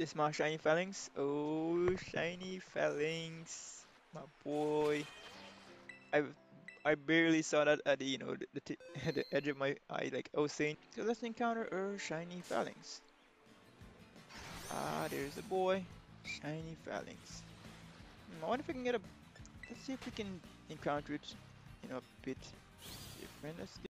This my shiny falinks. Oh, shiny falinks, my boy. I I barely saw that at the at the edge of my eye. Like I was saying. So let's encounter a shiny falinks. Ah, there's the boy. Shiny phalanx. I wonder if we can get a. Let's see if we can encounter it, a bit different. Let's